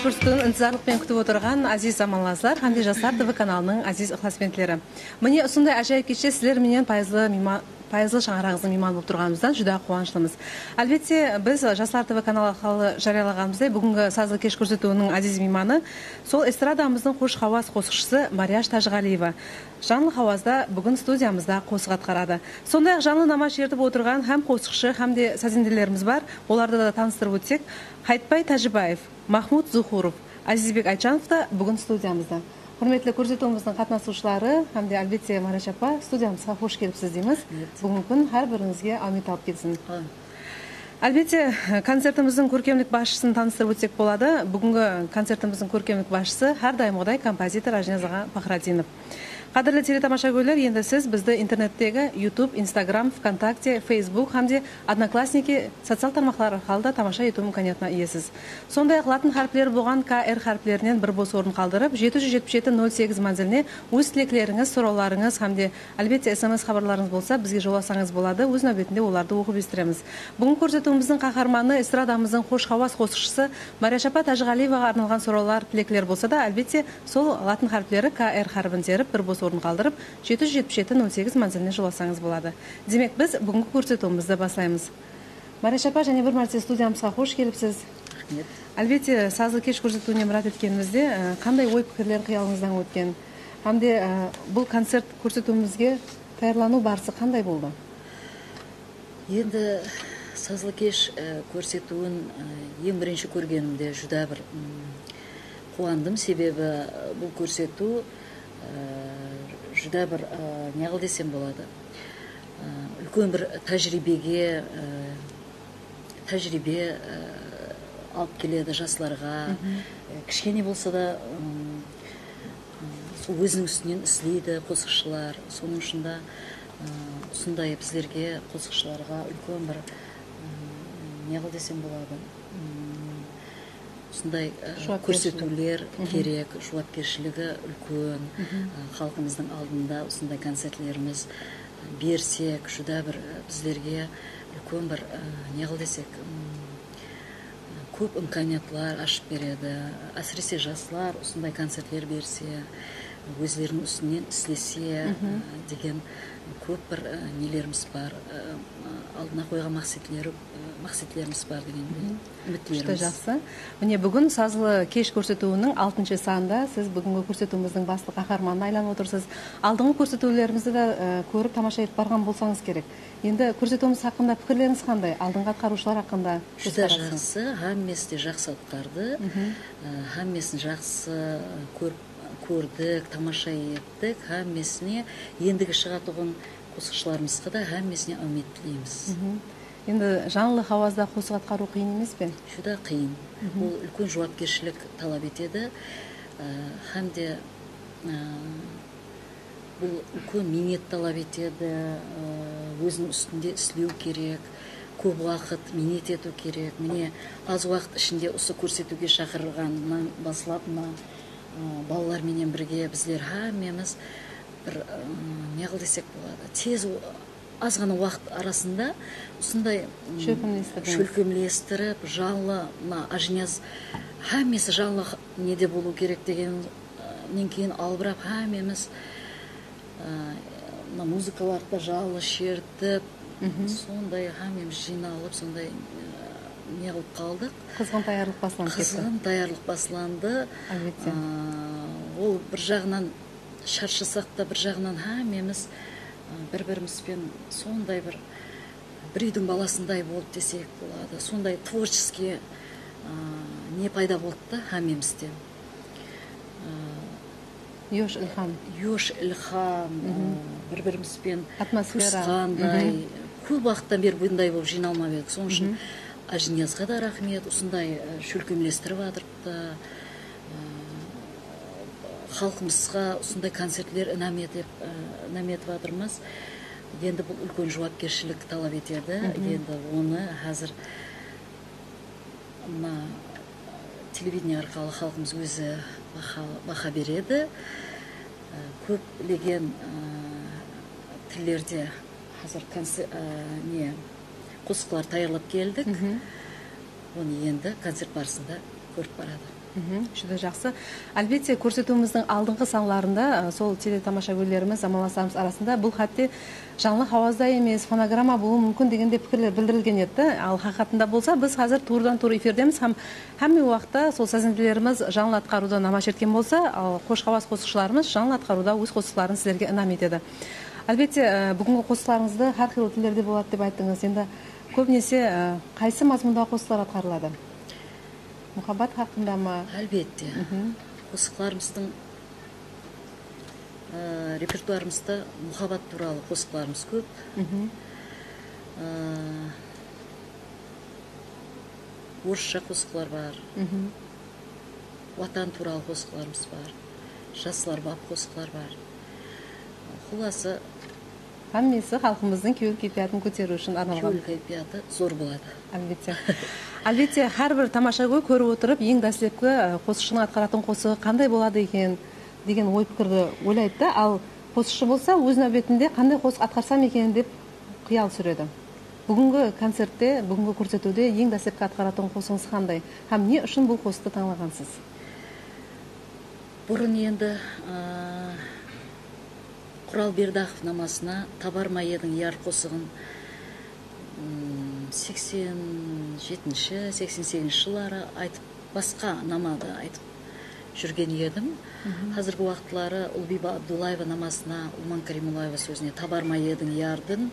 көрсетуін ынтызарлықпен күтіп отырған азиз заманластар, Қандай жастар ТВ каналының азиз ықыласпентлері. Міне осындай ажайып кеште сіздер менен пайызлы шаңырағыңыздың мейманы болып тұрғанымыздан жүдә қуаныштымыз. Әлбетте, біз Жастар ТВ каналы арқылы жариялағанымыздай, бүгінгі сазлы кеш көрсетуінің азиз мейманы сол эстрадамыздың қош хауаз қосықшысы Марияш Тажғалиева. Жанлы хауазда бүгін студиямызда қосық атқарады. Сондай-ақ жанлы намаш ертіп отырған һәм қосықшы, һәм де сазендерлеріміз бар. Оларды да таныстырып өтсек, Қайтбай Тәжібаев, Махмуд Зухуров, Азизбек Айчанов та бүгін студиямызда. Құрметлі көрсетуіміздің қатынасушылары, һәм де әлбетте Марияш апа, студиямызға қош келіпсіз дейміз. Бүгінгі күн әр біріңізге амет алып кетсін. Әлбетте, концертіміздің көркемдік басшысын таныстырып өтсек болады. Бүгінгі концертіміздің көркемдік басшысы әрдайымғыдай композитор Ажнияз аға Пахрадинов. Қадірлі телетамашагөйлер, енді сіз бізді интернеттегі YouTube, Instagram, ВКонтакте, Facebook һәмде Одноклассники социал тармақтар арқылы тамаша ету мүмкіндігіне иесіз. Сондай-ақ латын харфлері болған КР харфлерінен бір бос орын қалдырып, 777-08 манзіліне өз тілеклеріңіз, сұрауларыңыз һәмде әлбетте SMS хабарларыңыз болса, бізге жолдасаңыз болады, өз нәубетінде оларды оқып естіреміз. Бүгін көрсетуіміздің қаһарманы эстрадамыздың қош хауаз қосықшысы Марияш апа Тажғалиеваға арналған сұраулар, тілеклер болса да, әлбетте сол латын харфлері КР харфін теріп, бір бос орын қалдырып, 777-08 манзіліне жоласаңыз болады. Демек, біз бүгінгі көрсетуімізді бастаймыз. Марияш апа, және бір мәрте студиямызға қош келіпсіз. Әлбетте, сазлы кеш көрсетуіне мұрат еткенімізде, қандай ой пікірлер қиялыңыздан өткен? Һәмде бұл концерт көрсетуімізге таярлану барысы қандай болды? Енді сазлы кеш көрсетуін ең бірінші көргенімде жүдә бір қуандым, себебі бұл көрсету жүдә бір неғыл десем болады. Үлкен бір тәжірибе алып келеді жастарға. Кішкене болса да өзінің үстінен істейді қосықшылар. Соның үшінде осындай біздерге қосықшыларға үлкен бір неғыл десем болады. Осындай көрсетулер керек, жауапкершілігі үлкен, халқымыздың алдында осындай концертлеріміз берсек, жүдә бір біздерге үлкен бір неғыл десек, көп имканиятлар ашып береді. Әсіресе жастар осындай концертлер берсе, өздерінің үстінен істесе деген көп бір нелеріміз бар, алдына қойған мақсатлеріміз бар деген үмітлеріміз. Жақсы. Міне бүгін сазлы кеш көрсетуінің 6-шы санында сіз бүгінгі көрсетуіміздің басты қаһарманына айланып отырсыз. Алдыңғы көрсетулерімізді де көріп тамаша етіп барған болсаңыз керек. Енді көрсетуіміз хақында пікірлеріңіз қандай? Алдыңғы атқарушылар хақында? Жүдә жақсы, һәммесі де жақсы атқарды, һәммесін жақсы көрдік, тамаша еттік, һәммесіне ендігі шығатұғын қосықшыларымызға да һәммесіне үміт тілейміз. Енді жанлы хауазда қосық атқару қиын емес пе? Жүдә қиын. Ол үлкен жауапкершілік талап етеді, һәмде бұл үлкен минет талап етеді, өзінің үстінде істеу керек, көп уақыт минет ету керек. Міне аз уақыт ішінде осы көрсетуге шақырғаннан басылап, балалар менен бірге біздер һәммеміз бір неғыл десек болады. Тез аз ғана уақыт арасында осындай шөлкемлестіріп, жанлы Ажнияз һәммесі жанлы неде болу керек дегеннен кейін албырап һәммеміз музыкаларды жанлы шертіп, сондай һәммеміз жиналып, сондай неғылып қалдық. Қызғын даярлық басыланды. Қызғын даярлық басыланды. Ол бір жағынан шаршасақ та, бір жағынан һәммеміз бір-бірімізбен сондай бір үйдің баласындай болды десек болады. Сондай творческий не пайда болды да һәммемізде. Yosh ilham, бір-бірімізбен қосқандай. Көп уақыттан бері бұндай болып жиналмап едік. Соның үшін Ажниязға да рахмет, осындай шөлкемлестіріп атырыпты. Халқымызға осындай концертлер інәм етіп атырмыз. Енді бұл үлкен жауапкершілік талап етеді. Енді оны қазір телевидение арқылы халқымыз өзі баха береді. Көптеген тілдерде қазір қосықлар таярлап келдік. Оны енді концерт барысында көріп барады. Juda жақсы. Әлбетте, көрсетуіміздің алдыңғы саналарында сол телетамаша көрерміз, замандастарымыз арасында бұл хатте жаңлы хауазда емес, фонограмма болуы мүмкін дегенде пікірлер білдірілген еді. Ал хақиқатында болса, біз қазір турдан-тур эфирдеміз, һәмме уақытта сол сазенділеріміз жаңлы атқаруда намаш еткен болса, ал қош-хавас қосықшыларымыз жаңлы атқаруда өз қосықларын сіздерге инам етеді. Әлбетте, бүгінгі қосықларыңызды һәр қилы тілдерде болады деп айттыңыз. Енді көбінесе қайсы мазмұндағы қосықлар атқарылады? Мұхаббат хақында ма? Әлбетте. Қосықларымыздың репертуарымызда мұхаббат туралы қосықларымыз көп. Орысша қосықлар бар. Ватан туралы қосықларымыз бар. Жасылар бап қосықлар бар. Құласы Әммесі халқымыздың көңіл кайфиятын көтеру үшін арналған. Көңіл кайфияты зор болады. Әлбетте. Әлбетте, әрбір тамаша көріп отырып, ең дәслепкі қосықшының атқаратын қосығы қандай болады екен деген ой пікірді ойлайды да, ал қосықшы болса, өз нәубетінде қандай қосық атқарсам екен деп қиял сүреді. Бүгінгі концертте, бүгінгі көрсетуде ең дәслепкі атқаратын қосығыңыз қандай? Һәм не үшін бұл қосықты таңлағансыз? Бұрын енді Құрал Бердақов намасына Табарма едің яр қосығын 87-88 жылдары айтып, басқа намада айтып жүрген едім. Қазіргі уақытлары Ұлбиба Абдуллаева намасына, Улман Каримуллаева сөзіне Табарма едің ярдың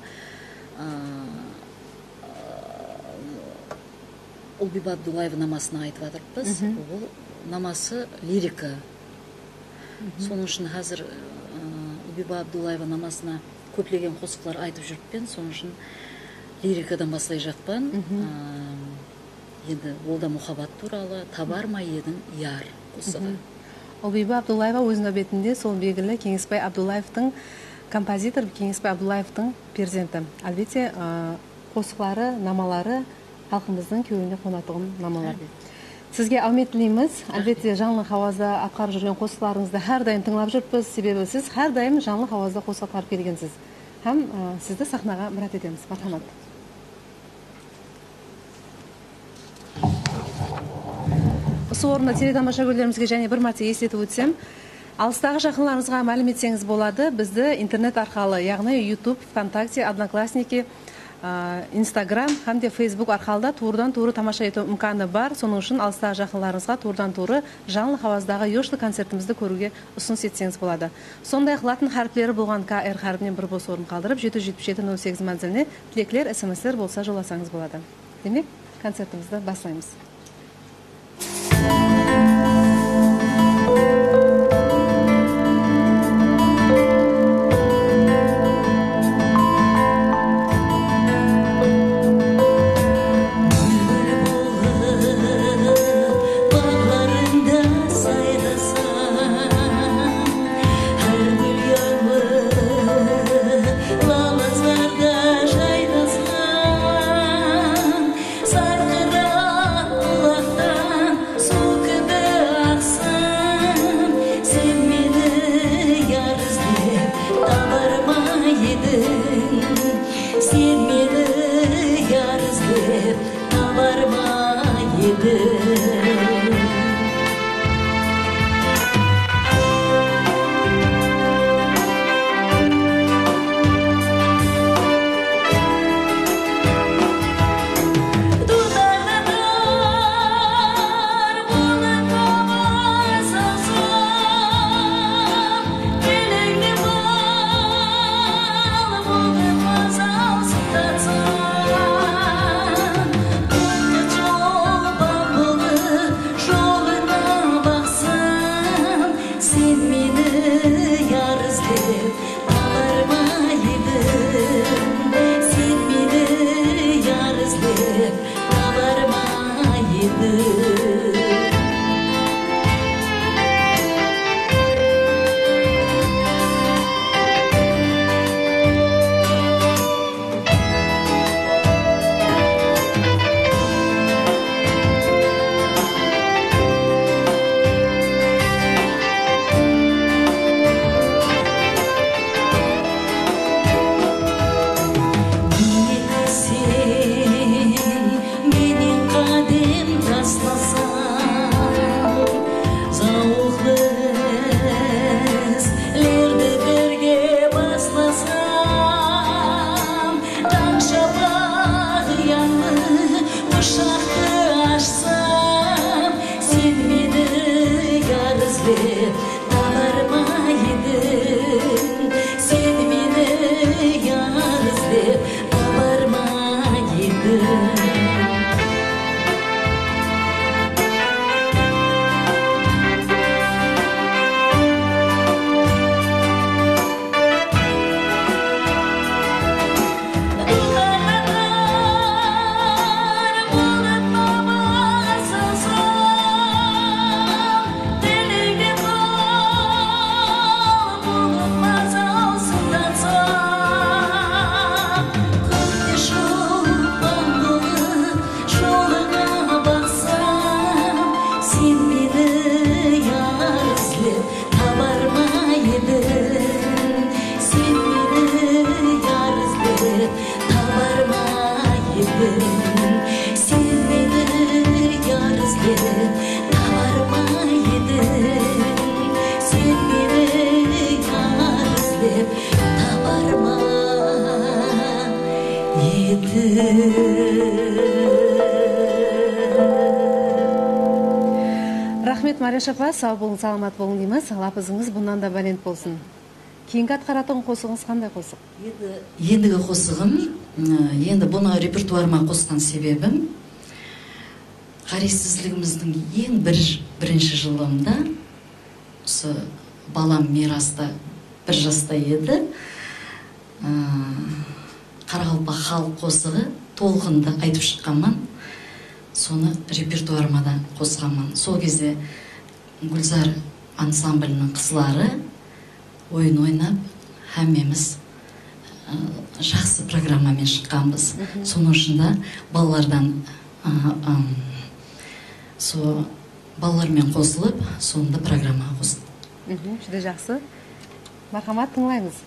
Ұлбиба Абдуллаева намасына айтып атырппыз. Ол намасы лирика. Соның үшін қазір Ұлбиба Абдуллаева намасына көплеген қосықлар айтып жүріппен, соның үшін лирикадан баслай жақпан. Енді ол да мұхаббат туралы Табарма едің яр қосығы. Ұлбиба Абдуллаева өз нәубетінде сол белгілі Кеңесбай Абдуллаевтың, композитор Кеңесбай Абдуллаевтың перзенті. Әлбетте, қосықлары, намалары халқымыздың көңіліне қонатығын намалар. Сізге аумет тілейміз. Әлбетте, жаңлы хауазда атқарып жүрген қосықларыңызды әрдайым тыңлап жүрпіз, себебі сіз әрдайым жаңлы хауазда қосық атқарып келгенсіз. Һәм сізді сахнаға мұрат етеміз. Мархамат. Осы орында телетамаша көрермізге және бір мәрте естетіп өтсем, алыстағы жақындарыңызға мәлім етсеңіз болады, бізді интернет арқылы, яғни YouTube, ВКонтакте, Одноклассники, Instagram һәм Facebook арқалда турдан-туры тамаша ету мүмканы бар. Соның үшін алыстағы жақындарыңызға турдан-туры жаңлы хауаздағы Йошли концертімізді көруге ұсыныс етсеңіз болады. Сондай-ақ латын харфлері болған КР харфінен бір бос орын қалдырып, 777-08 мәнзіліне тілеклер, смс-лер болса жоласаңыз болады. Демек, концертімізді бастаймыз. Sarkıra Sen meni yar izlep tabarmaydın. Sen meni yar izlep Рахмет, Марияш апа, сау болың, саламат болың дейміз. Лапызыңыз бұнан да бәлент болсын. Кейінгі атқаратын қосығыңыз қандай қосық? Ендігі қосығым, енді бұны репертуарыма қосқан себебім, қарайсызлығымыздың ең бірінші жылымда, осы балам Мираста 1 жаста еді, Қарақалпақ халық қосығы толқынды айтып шыққанман, соны репертуарыма да қосқанман. Сол кезде Гүлзар ансамблінің қызлары ойын ойнап, әмеміз жақсы программамен шыққанбыз. Соның үшінде балалардан балалармен қосылып, сонында программа қостық. Жүде жақсы. Мархамат, тыңлаймыз.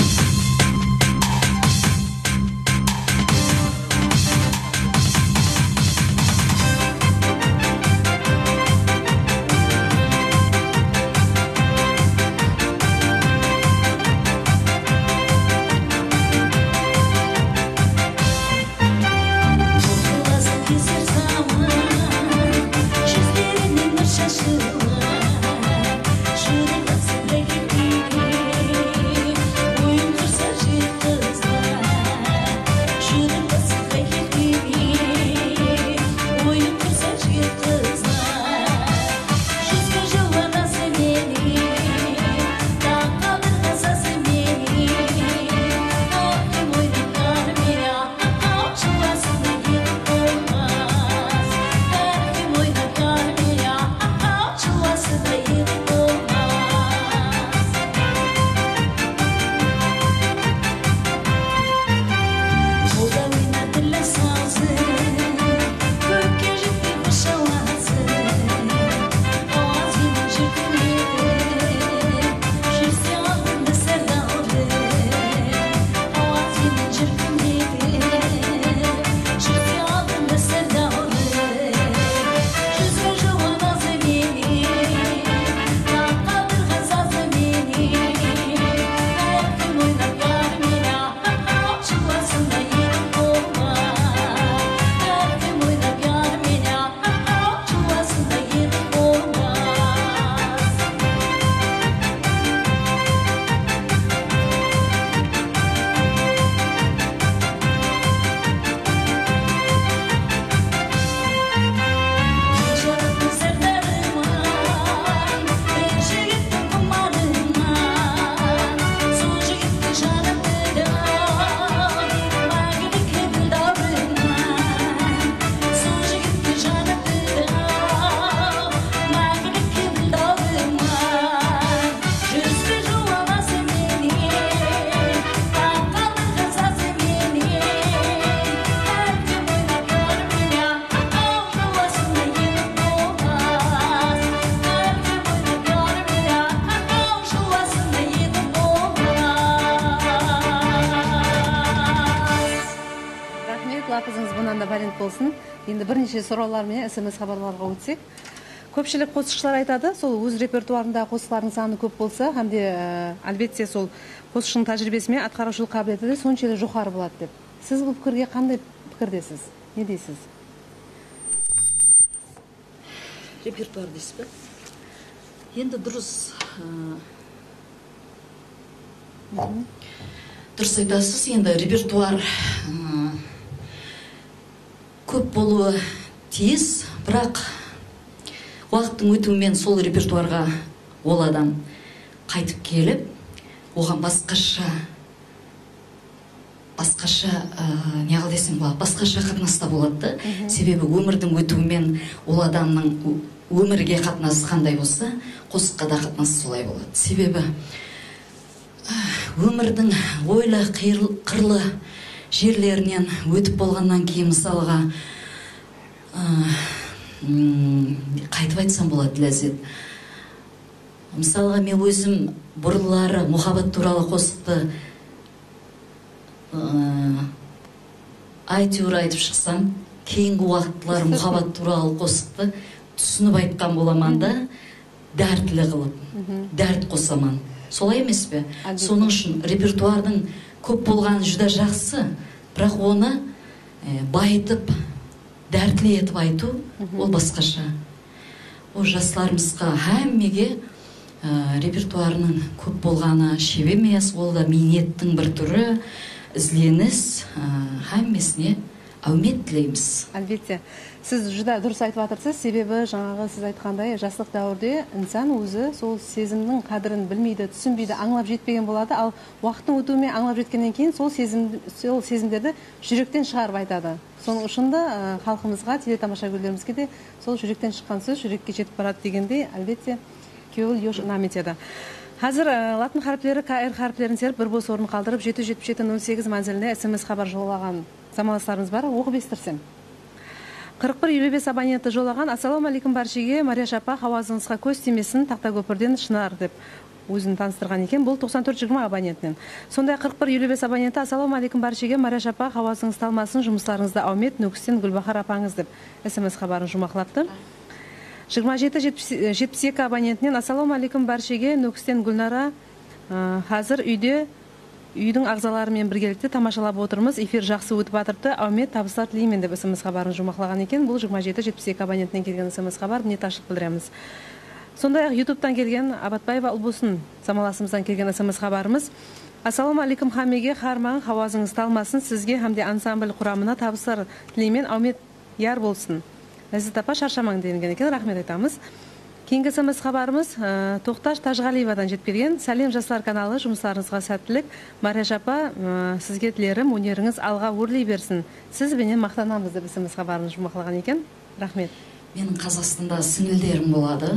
Лапызыңыз бұнан да бәлент болсын. Енді бірнеше сұраулар мен SMS хабарларға өтсек. Көпшілік қосықшылар айтады, сол өз репертуарында қосықлардың саны көп болса, әмде әлбетте сол қосықшының тәжірибесімен атқарушылық қабілеті де соншелік жоғары болады деп. Сіз бұл пікірге қандай пікірдесіз? Не дейсіз? Репертуар дейсіз бе? Енді дұрыс айтасыз, енді репертуар көп болуы тиіс, бірақ уақыттың өтуімен сол репертуарға ол адам қайтып келіп, оған басқаша неғыл десем болады, басқаша қатынаста болады. Себебі өмірдің өтуімен ол адамның өмірге қатынасы қандай болса, қосыққа да қатынасы солай болады. Себебі өмірдің ойлы қырлы жерлерінен өтіп болғаннан кейін мысалға қайтып айтсам болады ләззет. Мысалға мен өзім бұрынлары мұхаббат туралы қосықты әйтеуір айтып шықсам, кейінгі уақыттылар мұхаббат туралы қосықты түсініп айтқан боламан да, дәртлі қылып, дәрт қосаман. Солай емес пе? Соның үшін репертуардың көп болғаны жүда жақсы, бірақ оны байытып, дәртлі етіп айту, ол басқаша. Ол жастарымызға әммеге репертуарының көп болғаны шебе емес, ол да минеттің бір түрі, ізленіс, әммесіне әумет тілейміз. Әлбетте. Сіз жүда дұрыс айтып жатырсыз, себебі жаңағы сіз айтқандай жастық дәуірде инсан өзі сол сезімнің қадірін білмейді, түсінбейді, аңлап жетпеген болады, ал уақыттың өтуімен аңлап жеткеннен кейін сол сезімдерді жүректен шығарып айтады. Соның ұшында халқымызға, телетамаша көрермендерімізге де сол жүректен шыққан сөз жүрекке жетіп барады дегендей, әлбетте көңіл еш ынам етеді. Қазір латын харіптері КР харіптерін серіп бір бос орын қалдырып 777-08 мәнзіліне SMS хабар жолаған замаластарымыз бар, оқып естірсем. 41-55 абоненті жолаған. Ассаламу алейкум баршеге, Марияш апа, хауазыңызға көз тимесін, тақта көпірден Шынар деп өзін таныстырған екен. Бұл 94-20 абонентінен. Сондай 41-55 абоненті, ассаламу алейкум баршеге, Марияш апа, хауазыңыз талмасын, жұмыстарыңызда аумет, Нөкістен Гүлбахар апаңыз деп SMS хабарын жұмақлапты. 27-72 абонентінен, ассаламу алейкум баршеге, Нөкістен Гүлнара, қазір үйдің ағзаларымен біргелікті тамашалап отырмыз, эфир жақсы өтіп атырды, аумет табыстар тілеймен деп SMS хабарын жұмақлаған екен. Бұл 27-72 абонентінен келген SMS хабар, не ташылып білдіреміз. Сондай-ақ ютубтан келген Абатбаева Ұлбусын самаласымыздан келген SMS хабарымыз. Ассаламу алейкум хамеге, харман, хауазыңыз талмасын, сізге хамде ансамбль құрамына табыстар тілеймен аумет яр болсын. Ләззат апа шаршамаң деген екен, рахмет айтамыз. Кейінгі SMS хабарымыз Тоқташ Тажғалиевадан жетпеген. Сәлем жастар каналы, жұмыстарыңызға сәттілік. Марияш апа, сізге тілерім, өнеріңіз алға өрлей берсін. Сіз бенен мақтанамыз деп SMS хабарын жұмақлаған екен. Рахмет. Менің Қазақстанда сіңілдерім болады.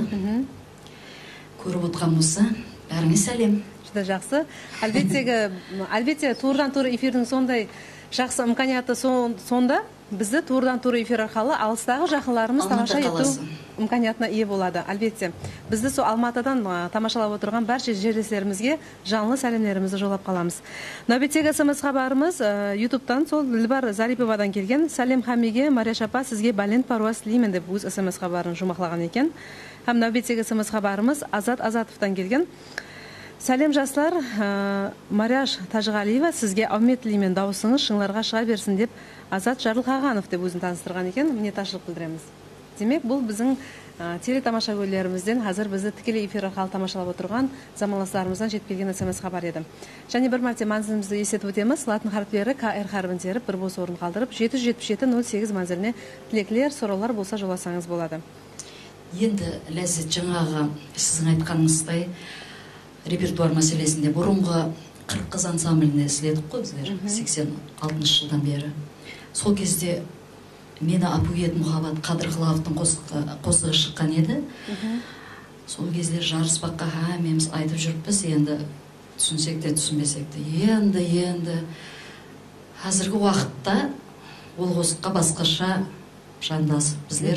Көріп отқан болса, бәріңе сәлем. Жүда жақсы. Әлбетте, туырдан-туыр эфирдің сондай жақсы имканияты сонда, бізді туырдан-туыр эфир арқылы алыстағы жақындарымыз тамаша ету имканиятына ие болады. Әлбетте, бізді сол Алматыдан тамашалап отырған барша жерлестерімізге жанлы сәлемдерімізді жолап қаламыз. Нөбеттегі SMS хабарымыз ютубтан сол Дилбар Зариповадан келген. Сәлем хамеге, Марияш апа, сізге бәлент паруаз тілеймін деп өз SMS хабарын жұмақлаған екен. Һәм нөбеттегі SMS хабарымыз Азат Азатовтан келген. Сәлем жастар, Марияш Тажғалиева, сізге аумет тілеймен, дауысыңыз шыңларға шыға берсін деп Азат Жарылқағанов деп өзін таныстырған екен. Міне ташылық білдіреміз. Демек, бұл біздің телетамаша көрермендерімізден қазір бізді тікелей эфир арқылы тамашалап отырған замаластарымыздан жеткелген SMS хабар еді. Және бір мәрте маңызымызды есетіп өтеміз. Латын харіптері КР харібін теріп бір бос орын қалдырып 777-08 мәнзіліне тілеклер, сұраулар болса жоласаңыз болады. Енді Ләззат, жаңағы сіздің айтқаныңыздай репертуар мәселесінде бұрынғы 40 қыз ансамблінде іздедік қой біздер 86 жылдан бері. Сол кезде мені Апует Мұхаббат Қадырқыловтың қосығы шыққан еді. Сол кезде жарыспаққа әмеміз айтып жүріппіз, енді түсінсек те түсінбесек те. Енді қазіргі уақытта ол қосыққа басқаша жандасып біздер.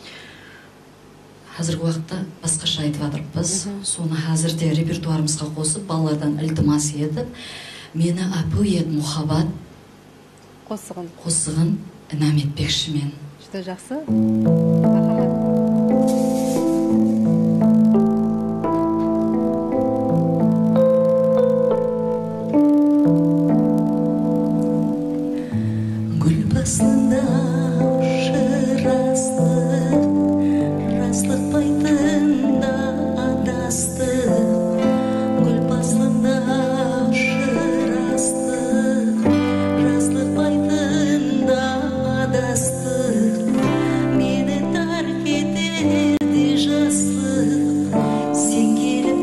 Қазіргі уақытта басқаша айтып жатырмыз. Соны қазірде репертуарымызға қосып, балалардан ілтимас етіп, мені Апует Мұхаббат қосығын інәм етпекші мен. Жүді жақсы. Гүл басында шырасты, растық байтында адасты. Гүл басында шырасты, растық байтында адасты. Мені тарк етерді жастық, сен келіп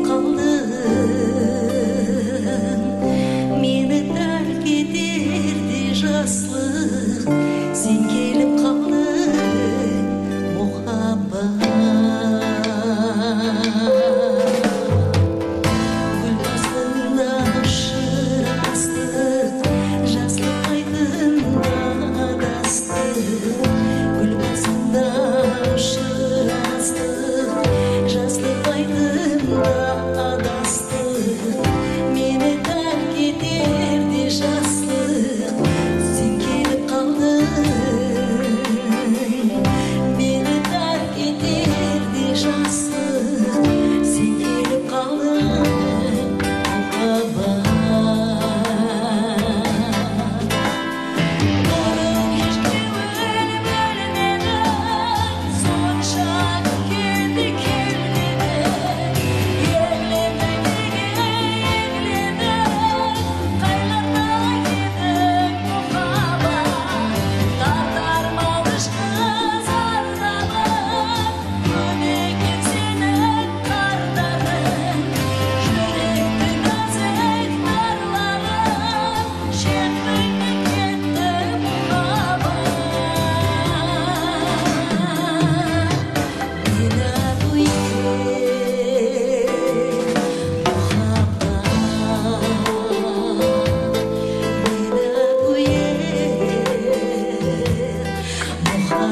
қалдың. Мені тарк етерді жастық, сен келіп қалдың, мұхаббат. Гүл басында шырастық, жастық байтында адасты. Гүл басында шырастық, жастық байтында адасты. Мені тәрк етерді жастық, сен келіп қалдың.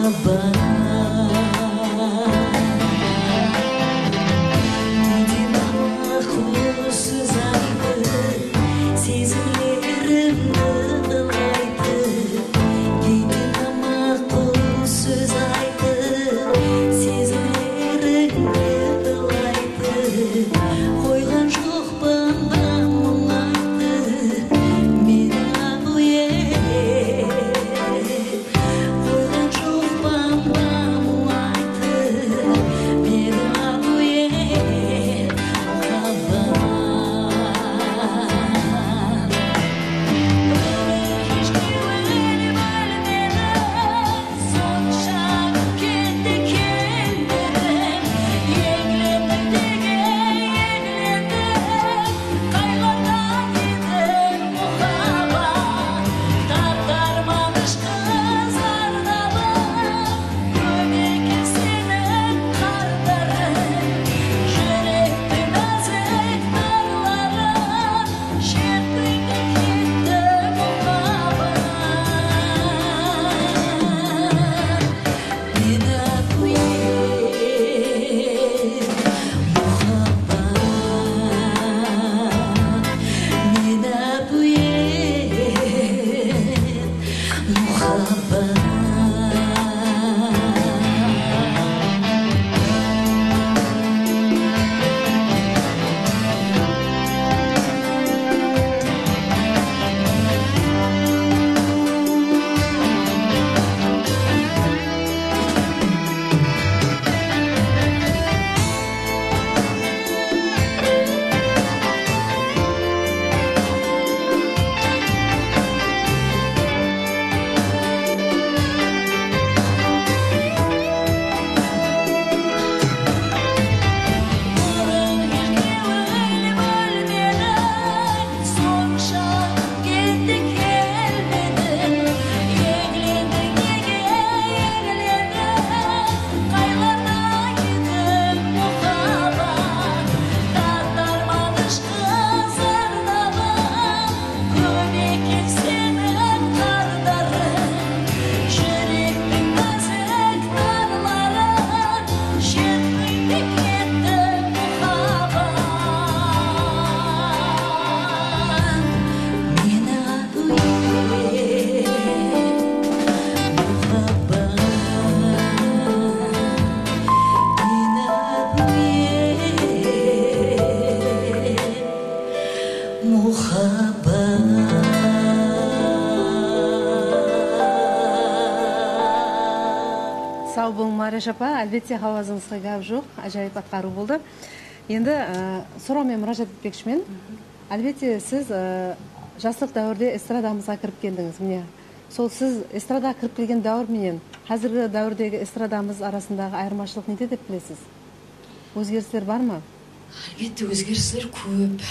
Сау болың Мария апа, әлбетте хауазыңызға гәп жоқ, ажайып атқару болды. Енді сұраумен мұражат етпекшімен, әлбетте сіз жастық дәуірде эстрадамызға кіріп келдіңіз. Міне, сол сіз эстрада кіріп келген дәуір менен қазіргі дәуірдегі эстрадамыз арасындағы айырмашылық неде деп білесіз? Өзгерістер бар ма? Әлбетте өзгерістер көп.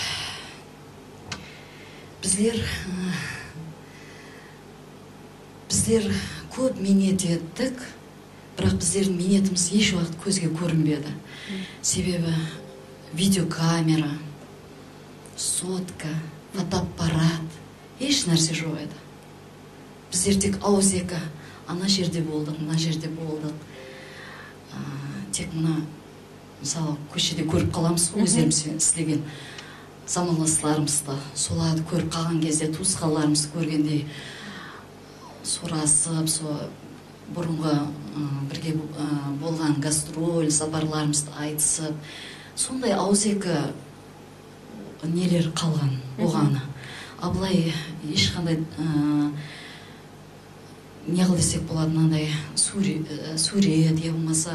Біздер көп минет еттік, бірақ біздердің минетіміз еш уақыт көзге көрінбеді. Себебі видеокамера, сотка, фотоаппарат, еш нәрсе жоқ еді. Біздер тек ауызекі, ана жерде болдық, мына жерде болдық. Тек мына, мысалы, көшеде көріп қаламыз, өздеріміз істеген замандастарымызды, соларды көріп қалған кезде туысқандарымызды көргендей сұрасып, бұрынғы бірге болған гастроль, сапарларымызды айтысып, сондай ауызекі нелер қалған оғаны. Абылай ешқандай не қыл десек болады, мынандай сурет, я болмаса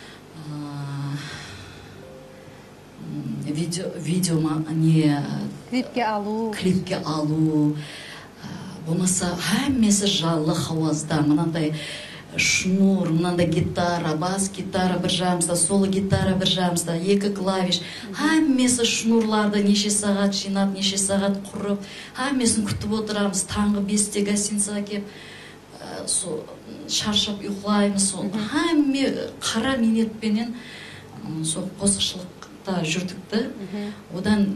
видео не клипке алу, болмаса әммесі жалы хауазда, мынандай шнур, мынандай гитара, бас гитара бір жағымызда, солы гитара бір жағымызда, екі клавиш, әммесі шнурларды неше сағат жинап, неше сағат құрып, әммесін күтіп отырамыз, таңғы 5-те гостиницаға кеп, шаршап ұйқылаймыз, әмме қара минетпенен қосықшылықта жүрдікті. Одан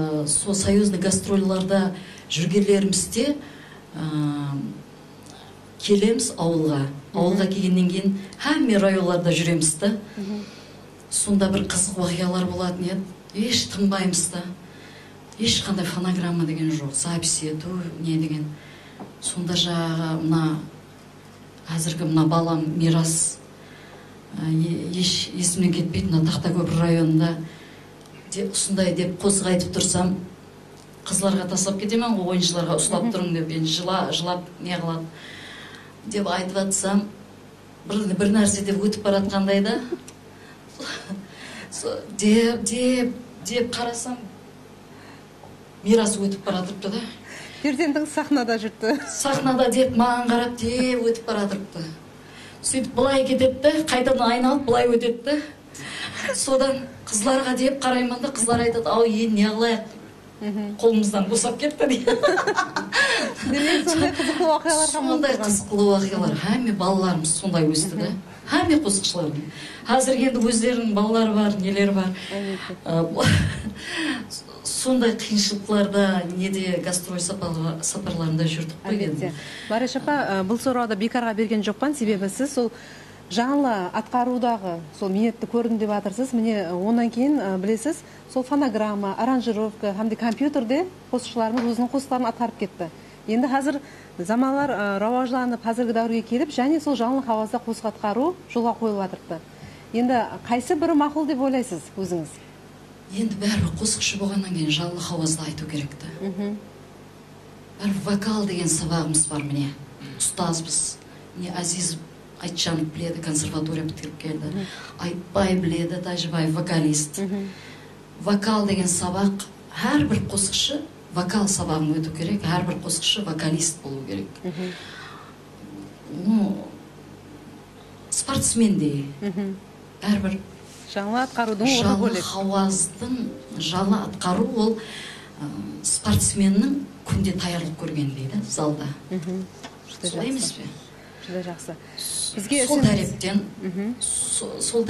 союзный гастролларда жүргелерімізде келеміз ауылға келгеннен кейін һәмме районларда жүреміз да. Сонда бір қызық уақиғалар болатын еді. Еш тынбаймыз да. Ешқандай фонограмма деген жоқ, запись ету не деген. Сонда жаңағы мына қазіргі мына балам Мирас еш есімнен кетпейді, мына Тақтакөпір районында осындай деп қозға айтып тұрсам, қызларға тастап кетемін ғой, ойыншыларға ұстап тұрың деп, енді жылап не қылады деп айтып атсам, бір нәрсе деп өтіп баратқандай да, деп қарасам, Мирас өтіп баратырыпты да. Перзентің сахнада жүрді. Сахнада деп маған қарап деп өтіп баратырыпты. Сөйтіп былай кететті, қайтадан айналып былай өтетті. Содан қызларға деп қараймын да, қызлар айтады, ау не қылайық, қолымыздан босап кетті дейді. Демек сондай қызықты уақиғаларға сондай қызықты уақиғалар, һәмме балаларымыз сондай өсті да. Һәмме қосықшылардың. Қазір енді өздерінің балалары бар, нелері бар. Сондай қиыншылықтарда, неде гастроль сапарларында жүрдік қой енді. Марияш апа, бұл сұрауда бекарға берген жоқпан, себебі сіз сол жаңлы атқарудағы сол минетті көрдім деп атырсыз. Міне онан кейін білесіз, сол фонограмма, аранжировка, hamda компьютерде қосықшыларымыз өзінің қосықтарын атқарып кетті. Енді қазір замандар рауажланып, қазіргі дәуірге келіп, және сол жаңлы хауазда қосық атқару жолға қойылып жатырды. Енді қайсы бірі мақұл деп ойлайсыз өзіңіз? Енді бәрі қосықшы болғаннан кейін жаңлы хауазда айту керекті. Бәрі вокал деген сабағымыз бар міне. Ұстазбыз. Міне Азиз Айтжанов біледі, консерватория бітіріп келді. Айтбай біледі, Тайжыбай вокалист. Вокал деген сабақ, әрбір қосықшы вокал сабағын өту керек, әрбір қосықшы вокалист болу керек. Спортсмендей, әрбір жаңлы атқарудың орны бөлек. Жаңлы хауаздың жаңлы атқару ол спортсменнің күнде даярлық көргендей да, залда. Солай емес пе? Жүдә жақсы. Сол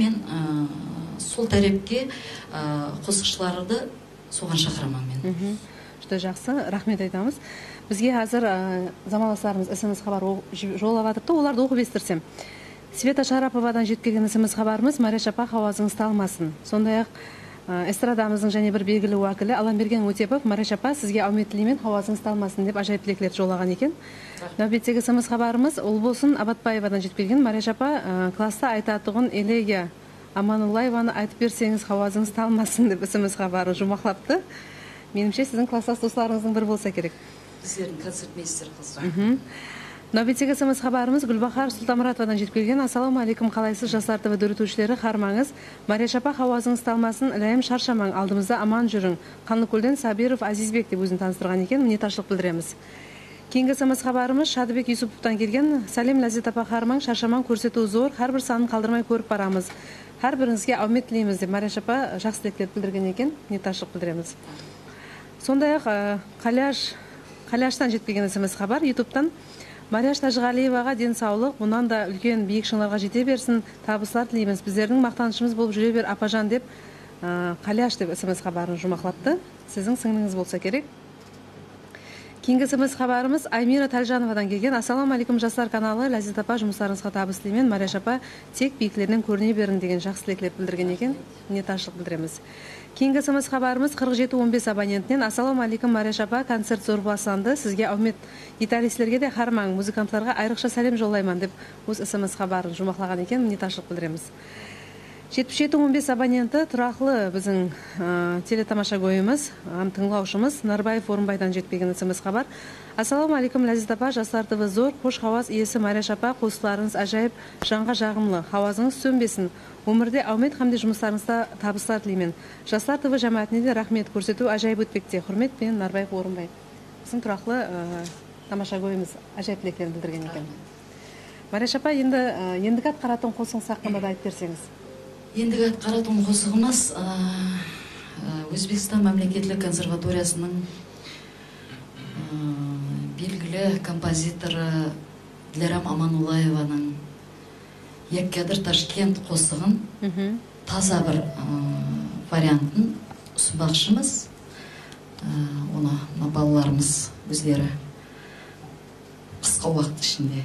дәрепке қосықшыларды соған шақырамын мен. Жүдә жақсы, рахмет айтамыз. Бізге қазір замаластарымыз СМС хабар жолап атыпты, оларды оқып естірсем. Света Шараповадан жеткелген СМС хабарымыз: Марияш апа, хауазыңыз талмасын. Сондай-ақ эстрадамыздың және бір белгілі уәкілі Аламберген Өтепов: Марияш апа, сізге аумет тілеймен, хауазыңыз талмасын деп ажайып тілектерді жолаған екен. Нәубеттегі СМС хабарымыз Ұлбосын Абатбаевадан жеткелген: Марияш апа, класста айтатұғын Элегия Амануллаеваны айтып берсеңіз, хауазыңыз талмасын деп СМС хабарын жұмақлапты. Менімше сіздің класстас достарыңыздың бірі болса керек. Біздердің концертмейстер қызы. Нәубеттегі СМС хабарымыз Гүлбахар Сұлтамұратовадан жеткелген: Ассаламу алейкум, қалайсыз жастар ТВ дүрітушілері, қармаңыз. Марияш апа, хауазыңыз талмасын, ләйім шаршамаң, алдымызда аман жүрің. Қанлыкөлден Сабиров Азизбек деп өзін таныстырған екен, мінеташылық білдіреміз. Кейінгі СМС хабарымыз Шадыбек Юсуповтан келген: Сәлем Ләззат апа, қармаң, шаршамаң, көрсету зор, әрбір санын қалдырмай көріп барамыз. Әрбіріңізге аумет тілейміз деп Марияш апа жақсы тілектер білдірген екен, мінеташылық білдіреміз. Сондай-ақ Қаляштан жетпеген СМС хабар ютубтан: Марияш Тажғалиеваға денсаулық, бұнан да үлкен биік шыңларға жете берсін, табыстар тілейміз, біздердің мақтанышымыз болып жүре бер апажан деп Қаляш деп СМС хабарын жұмақлапты. Сіздің сіңліңіз болса керек. Кейінгі СМС хабарымыз Аймира Тальжановадан келген: Ассаламу алейкум жастар каналы, Ләззат апа, жұмыстарыңызға табыс тілеймін, Марияш апа, тек биіктерінен көріне берін деген жақсы тілектер білдірген екен, мінеташылық білдіреміз. Кейінгі СМС хабарымыз 4715 абонентінен: Ассаламу алейкум Марияш апа, концерт зор басанды, сізге аумет, гитаристерге де қармаң, музыкантларға айрықша сәлем жолайман деп өз СМС хабарын жұмақлаған екен, мінеташылық білдіреміз. 7715 абоненті тұрақлы біздің телетамаша көйіміз, тыңлаушымыз Нарбаев Орынбайдан жетпеген СМС хабар: Ассаламу алейкум Ләззат апа, жастар ТВ зор, қош хауаз иесі Марияш апа, қосыларыңыз ажайып, жанға жағымлы, хауазыңыз сөнбесін, өмірде аумет хамде жұмыстарыңызда табыстар тілеймін. Жастар ТВ жамаатіне де рахмет, көрсету ажайып өтпекте. Құрметпен Нарбаев Орынбай. Біздің тұрақлы тамаша көйіміз ажайып тілектерін білдірген екен. Марияш апа, ендігі атқаратын қосыңыз хақында да айтып берсеңіз. Ендігі атқаратын қосығымыз Өзбекстан мемлекеттік консерваториясының белгілі композиторы Дилярам Амануллаеваның Яккадыр Ташкент қосығын таза бір вариантын ұсынбақшымыз. Оны балаларымыз өздері қысқа уақыт ішінде.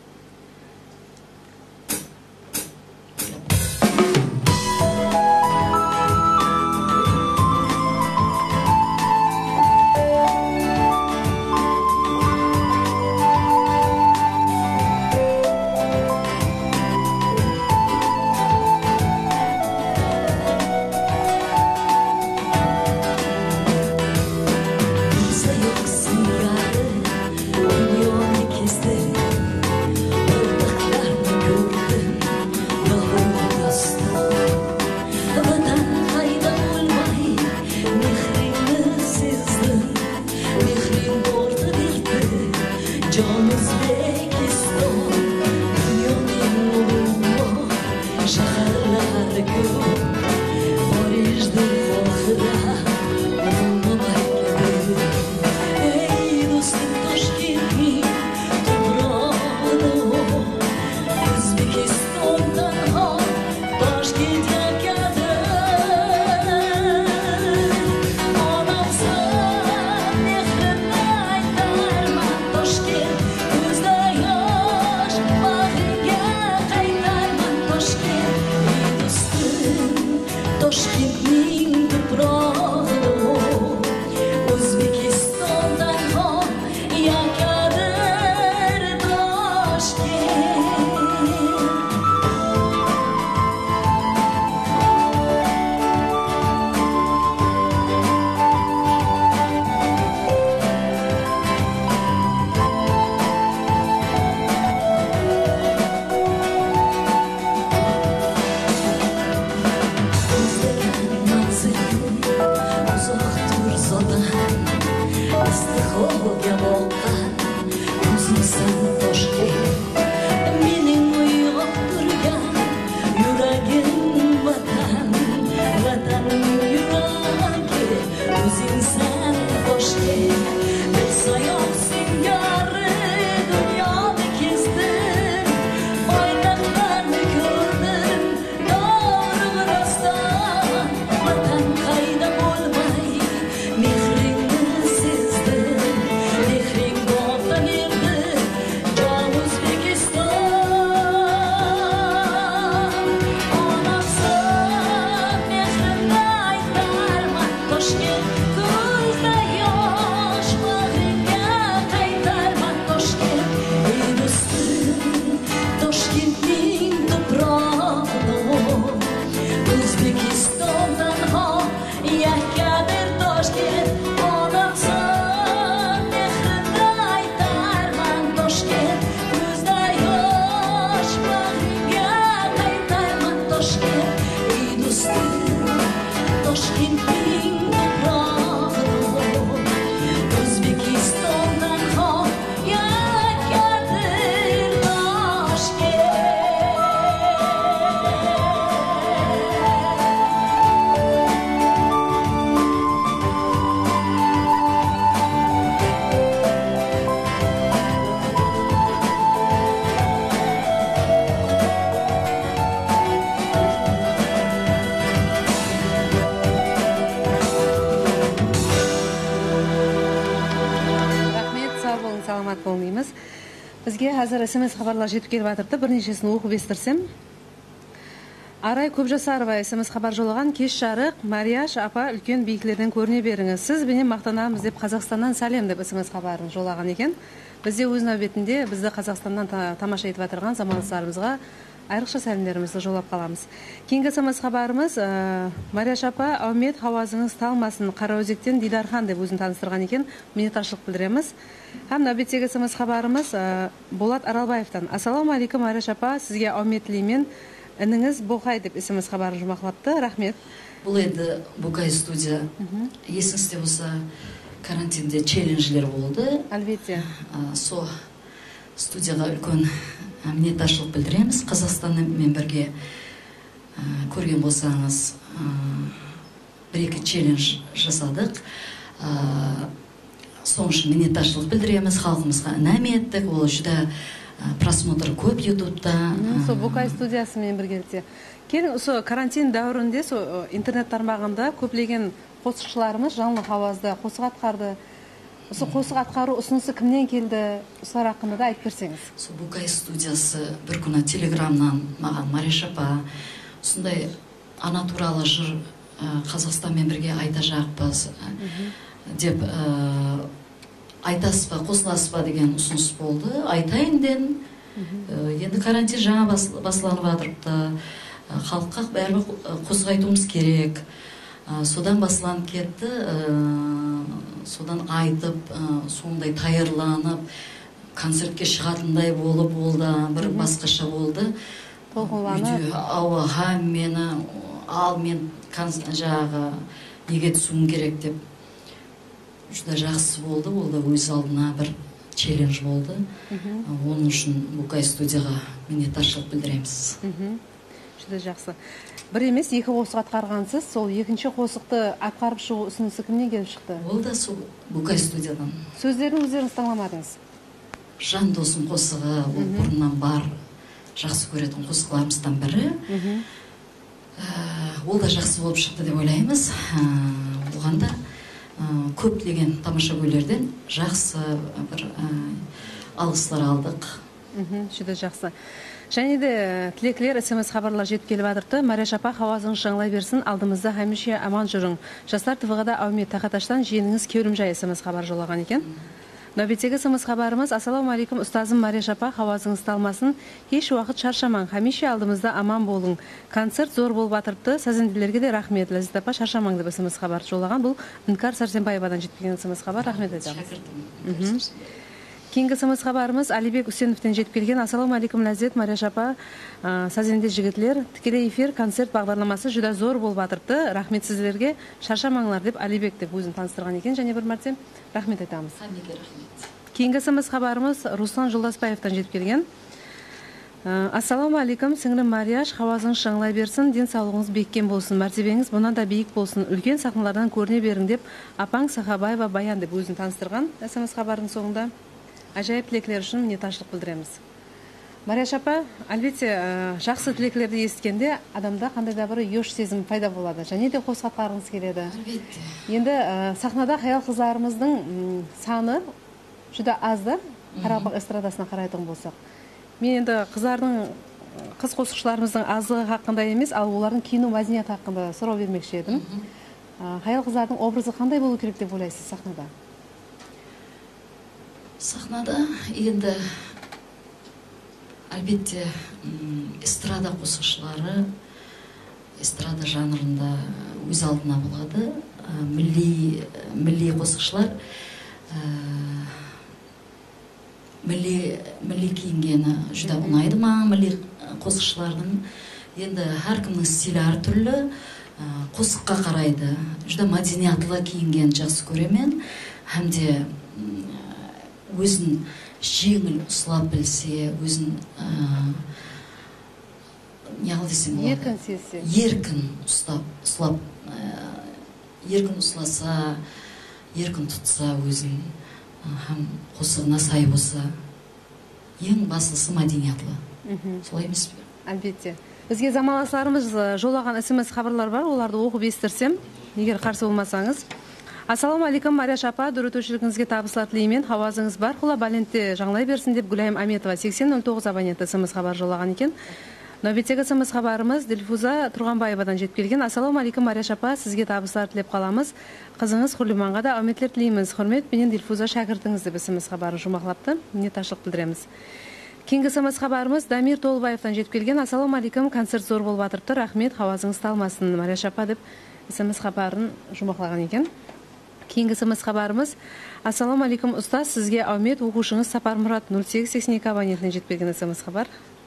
Бізге қазір СМС хабарлар жетіп келіп жатырды. Бірнешесін оқып естірсем. Арай Көпжасарова СМС хабар жолаған. Кеш жарық, Марияш апа үлкен биіктерден көріне беріңіз. Сіз бенен мақтанамыз деп Қазақстаннан сәлем деп СМС хабарын жолаған екен. Бізде өз нәубетінде бізді Қазақстаннан тамаша етіп жатырған замандастарымызға айрықша сәлемдерімізді жолап қаламыз. Кейінгі СМС хабарымыз Марияш апа, аумет хауазыңыз талмасын, Қараөзектен Дидархан деп өзін таныстырған екен. Миннетташылық білдіреміз. Һәм нәубеттегі СМС хабарымыз Болат Аралбаевтан. Ассаламу алейкум Марияш апа, сізге аумет тілеймен, ініңіз Боқай деп СМС хабарын жұмақлапты. Рахмет. Бұл енді Боқай студия. Есіңізде болса карантинде челленджлер болды. Әлбетте. Со студияға үлкен миннетташылық білдіреміз. Қазақстанмен бірге көрген болсаңыз бір-екі челлендж жасадық. Соң үшін миннетташылық білдіреміз, халқымызға інәм еттік. Ол жүда просмотр көп ютубта. Со Боқай студиясымен біргелте. Кейін карантин дәуірінде интернет тармағында көплеген қосықшыларымыз жаңлы хауазда қосық атқарды. осы қосық атқару ұсынысы кімнен келді? Осылар хақында да айтып берсеңіз. Сол Букай студиясы бір күні телеграмнан маған Марияш апа сондай ана туралы жыр Қазақстанмен бірге айта жақпыз деп айтасыз ба, қосыласыз ба деген ұсыныс болды. Айтайын дедім. Енді карантин жаңа басыланып жатырыпты. Халыққа бәрібір қосық айтуымыз керек. Содан басыланып кетті. Содан айтып, сондай тайырланып, концертке шығатындай болып болды, бір басқаша болды. Толғыланып. Ауаға мені ал, мен жаңағы неге түсуім керек деп жүда жақсы болды. Ол да өз алдына бір челлендж болды. Оның үшін Букай студияға миннеттаршылық білдіреміз. Жүда жақсы. Бір емес, екі қосық атқарғансыз, сол екінші қосықты атқарып шығу ұсынысы кімнен келіп шықты? Ол да сол Букай студиядан. Сөздерін өздеріңіз таңламадыңыз? Жан досым қосығы, ол бұрыннан бар жақсы көретін қосықларымыздан бірі. Ол да жақсы болып шықты деп ойлаймыз. Оған да көптеген тамаша көйлерден жақсы бір алғыстар алдық. Жүда жақсы. Және де тілеклер СМС хабарлар жетіп келіп жатырды. Марияш апа, хауазыңыз жаңылай берсін, алдымызда хәмеше аман жүрің. Жастар ТВ-да әумет тақаташтан жиеніңіз Кеурімжай СМС хабар жолаған екен. Нөбеттегі СМС хабарымыз: ассаламу алейкум, ұстазым Марияш апа, хауазыңыз талмасын, еш уақыт шаршамаң, хәмеше алдымызда аман болың. Концерт зор болып жатырыпты, сазенділерге де рахмет. Ләззат апа, шаршамаң деп СМС хабар жолаған. Бұл Іңкар Сәрсенбаевадан жетпеген СМС хабар. Рахмет айтамыз. Кейінгі СМС хабарымыз Алибек Үсеновтен жетіп келген. Ассаламу алейкум, Ләззат, Марияш апа, сазенде жігітлер, тікелей эфир концерт бағдарламасы жүда зор болып жатырыпты. Рахмет сіздерге, шаршамаңлар деп Алибек деп өзін таныстырған екен. Және бір мәрте рахмет айтамыз. Кейінгі СМС хабарымыз Руслан Жолдасбаевтан жетіп келген. Ассаламу алейкум, сіңірім Марияш, хауазыңыз жаңылай берсін, денсаулығыңыз беккен болсын, мәртебеңіз бұнан да биік болсын, үлкен сахналардан көріне берің деп апаң Сахабаева Баян деп өзін таныстырған. СМС хабардың соңында ажайып тілеклер үшін миннеттаршылық білдіреміз. Марияш апа, әлбетте жақсы тілеклерді естігенде адамда қандай да бір еш сезім пайда болады. Және де қосық атқарғыңыз келеді. Енді сахнада хаял қыздарымыздың саны жүда азды, Қарақалпақ эстрадасына қарайтын болсақ. Мен енді қыз қосықшыларымыздың азығы хақында емес, ал олардың киіну мәдениеті хақында сұрау бермекші едім. Хаял қыздардың образы қандай болу керек деп ойлайсыз сахнада? Сахнада енді әлбетте эстрада қосықшылары эстрада жанрында өз алдына болады. Милли қосықшылар милли киінгені жүда ұнайды ма? Милли қосықшылардың енді әркімнің стилі әртүрлі, қосыққа қарайды. Жүда мәдениетлі киінген жақсы көремін. Әмде өзін жеңіл ұслап білсе, өзін еркін сезсе, еркін ұсласа, еркін тұтса өзін, қосығына сай болса, ең басылысы мәдениетлі. Солай емес пе? Әлбетте. Бізге замаласларымыз жолаған СМС хабарлар бар, оларды оқып естірсем, егер қарсы болмасаңыз. Ассаламу алейкум, Марияш апа, дүрөтушілігіңізге табысылар тілеймен, хауазыңыз бар, құла балентте жаңылай берсін деп Гүлайым Аметова 8009 абоненті СМС хабар жолаған екен. Нөбеттегі СМС хабарымыз Дилфуза Тұрғанбаевадан жетіп келген. Ассаламу алейкум, Марияш апа, сізге табысылар тілеп қаламыз. Қызыңыз Құрлиманға да ауметлер тілейміз. Құрмет, менен Дилфуза шәкіртіңіз деп СМС хабарын жұмақлапты. Миннеттаршылық білдіреміз. Кейінгі СМС хабарымыз Дамир Толбаевтан жетіп келген. Ассаламу алейкум, концерт зор болып жатырыпты. Рахмет, хауазыңыз талмасын, Марияш апа деп СМС хабарын жұмақлаған екен. Кейінгі СМС хабарымыз ассаламу алейкум, ұстаз, сізге аумет, оқушыңыз Сапармұрат 0882 абонентінен жетпеген СМС хабар.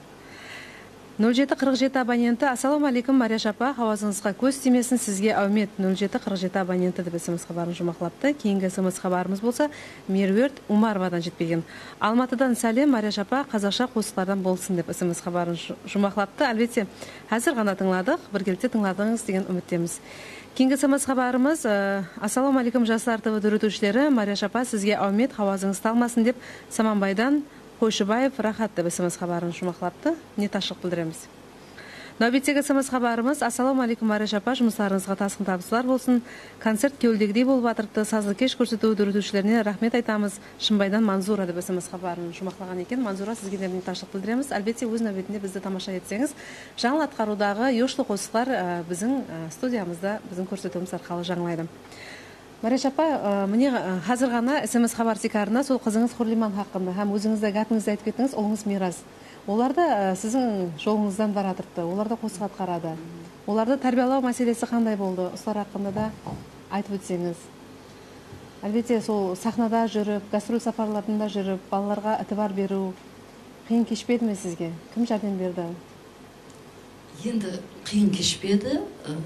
0747 абоненті ассаламу алейкум, Марияш апа, хауазыңызға көз тимесін, сізге аумет 0747 абоненті деп СМС хабарын жұмақлапты. Кейінгі СМС хабарымыз болса Меруерт Умаровадан жетпеген. Алматыдан сәлем, Марияш апа, қазақша қосықтардан болсын деп СМС хабарын жұмақлапты. Әлбетте, әзір ғана тыңладық, бір келте тыңладыңыз деген үміттеміз. Кейінгі СМС хабарымыз ассаламу алейкум, жастар ТВ дүрөтушілері, Марияш апа, сізге аумет, хауазыңыз талмасын деп Саманбайдан Қойшыбаев Рахат деп СМС хабарын жұмақлапты. Миннеттаршылық білдіреміз. Нәубеттегі смс хабарымыз: ассаламу алейкум Мария апа, жұмыстарыңызға тасқын табыстар болсын. Концерт кеулдегідей болып атырыпты. Сазды кеш көрсету дүрітушілеріне рахмет айтамыз. Шымбайдан Манзура деп смс хабарын жұмақтаған екен. Манзура, сізге де minnettarchilik білдіреміз. Әлбетте өз нәубетінде бізді тамаша етсеңіз, жаңыл атқарудағы Yoshlu қосықтар біздің студиямызда біздің көрсетуіміз арқылы жаңылайды. Мария апа, міне қазір ғана смс хабар тикарына сол қызыңыз Хурлиман хақында һәм өзіңізді гатыңызды айтып кеттіңіз, ұлыңыз Мирас. Оларды сіздің жолыңыздан бара тұрды, оларды қосық атқарады. Оларды тәрбиелау мәселесі қандай болды? Ұстар хақында да айтып өтсеңіз. Әлбетте сол сахнада жүріп, гастроль сапарларында жүріп, балаларға ітібар беру қиын кешпеді ме сізге? Кім жәрдем берді? Енді қиын кешпеді.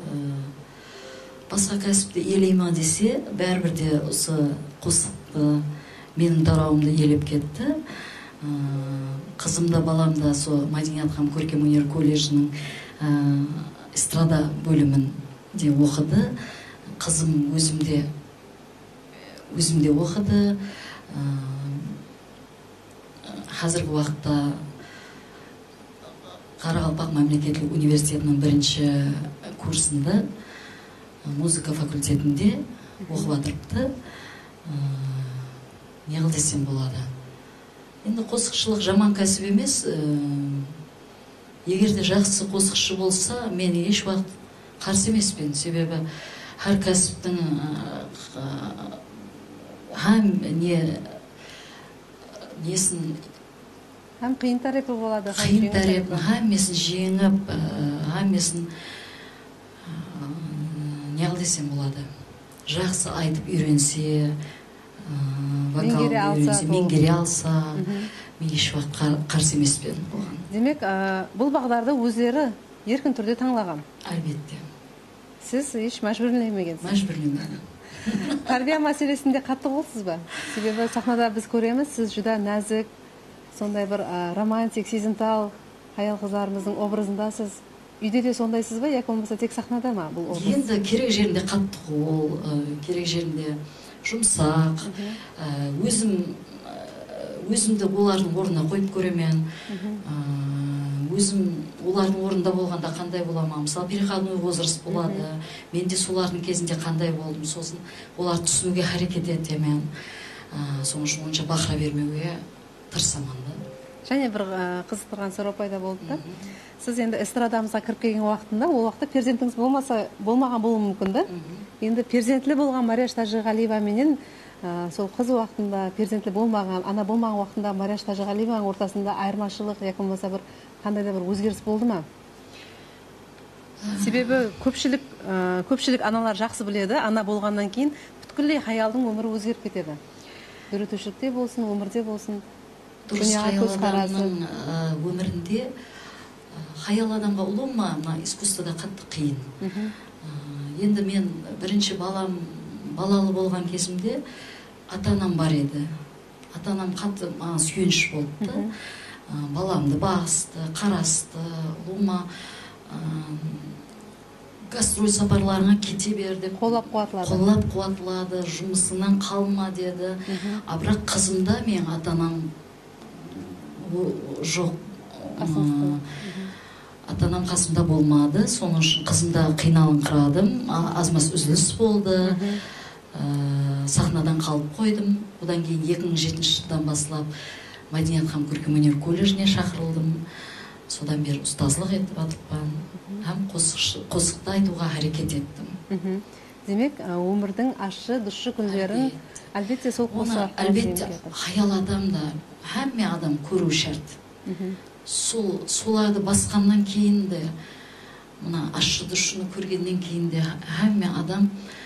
Басқа кәсіпті елейма десе, бәрібір де осы қосықты менің тарауымды елеп кетті. Қызымда, баламда со Мәдениет һәм көркемөнер колледжінің эстрада бөлімінде оқыды. Қызым өзімде оқыды. Қазіргі уақытта Қарақалпақ мемлекеттік университетінің бірінші курсында музыка факультетінде оқып атырыпты. Не қыл десем болады. Енді қосықшылық жаман кәсіп емес. Егер де жақсы қосықшы болса, мен еш уақыт қарсы емеспін. Себебі әр кәсіптің несін қиын тарапы болады. Қиын тарапы, несін жеңіп, несін не қыл десем болады. Жақсы айтып үйренсе, меңгере алса, мен еш уақыт қарсы емеспен болған. Демек, бұл бағдарды өздері еркін түрде таңлаған. Әлбетте. Сіз еш мәжбүрлемегенсіз? Мәжбүрлемедім. Тәрбие мәселесінде қатты болсыз ба? Себебі сахнада біз көреміз, сіз жүда нәзік, сондай бір романтик, сезімтал хаял қыздарымыздың образындасыз. Үйде де сондайсыз ба, яки болмаса тек сахнада ма бұл образ? Енді керек жерінде қатты қол, керек жерінде жұмсақ, өзімді олардың орнына қойып көремен, өзім олардың орнында болғанда қандай боламын. Мысалы, переходной возраст болады, мен де солардың кезінде қандай болдым, сосын оларды түсінуге харекет етемін. Соның үшін онша бақыра бермеуге тырысамын да. Және бір қызықтырған сұрау пайда болды да. Сіз енді эстрадамызға кіріп келген уақытында, ол уақытта перзентіңіз болмаған болуы мүмкін да. Енді перзентлі болған Марияш Тажиғалиева менен сол қыз уақытында перзентлі болмаған, ана болмаған уақытында Марияш Тажиғалиеваның ортасында айырмашылық, яки болмаса бір қандай да бір өзгеріс болды ма? Себебі көпшілік аналар жақсы біледі, ана болғаннан кейін бүткілдей хаялдың өмірі өзгеріп кетеді. Дүрітушілікте болсын, өмірде болсын. Дұрыс, хаял адамның өмірінде хаял адамға ұлыма искусствода қатты қиын. Енді мен бірінші балалы болған кезімде ата-анам бар еді. Ата-анам қатты сүйеніш болды. Баламды бағысты, қарасты, ұлыма гастроль сапарларына кете берді. Қолап қуатылады, жұмысынан қалма деді. Бірақ қызымда мен ата-анам жоқ. Ата-анам қасымда болмады. Соның үшін қызымда қиналыңқырадым. Азмас үзіліс болды. Сахнадан қалып қойдым. Одан кейін 2007 жылдан басылап Мәдениет һәм көркемөнер колледжіне шақырылдым. Содан бері ұстазлық етіп атырпан. Һәм қосықты айтуға харекет еттім. Демек, өмірдің ашы, дұшы күндерін әлбетте сол қосақ. Әлбетте, хаял адамда әмме адам көру шарт. Соларды басқаннан кейін де, мына ашы дұшыны көргеннен кейін де, әмме адам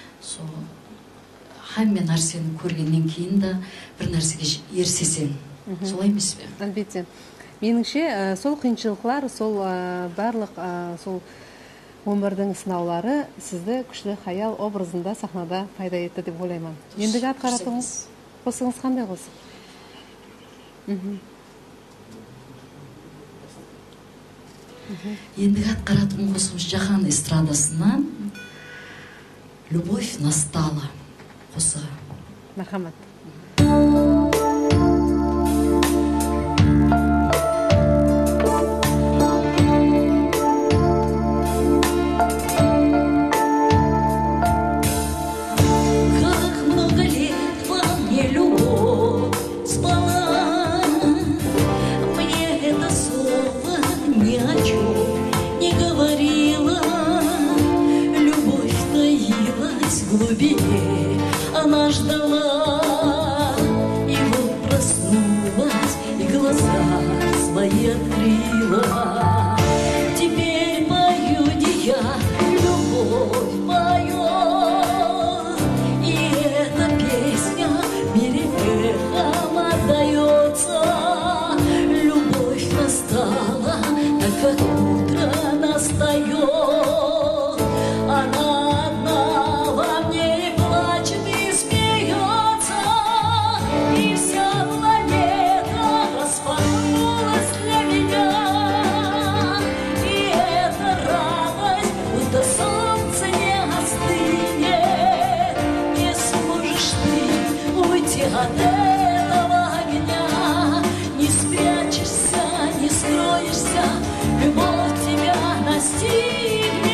әмме нәрсені көргеннен кейін де бір нәрсеге ерсесең. Солай емес пе? Әлбетте. Меніңше, сол қиыншылықтар, сол барлық сол өмірдің сынаулары сізді күшлі хаял образында сахнада пайда етті деп ойлаймын. Ендігі атқаратыңыз қосыңыз қандай қосық? Ендігі атқаратың қосымыз жаһан эстрадасынан «Любовь настала» қосығы. Мархамат. глубине. Она ждала, и вот проснулась, и глаза свои открыла. Теперь пою не я, любовь поет, и эта песня в мире эхом отдается. Любовь настала, так как утро настает. Она одна во мне и плачет, и смеется, и вся планета распахнулась для меня. И эта радость, будто солнце не остынет. Не сможешь ты уйти от этого огня, не спрячешься, не скроешься, любовь тебя настигнет.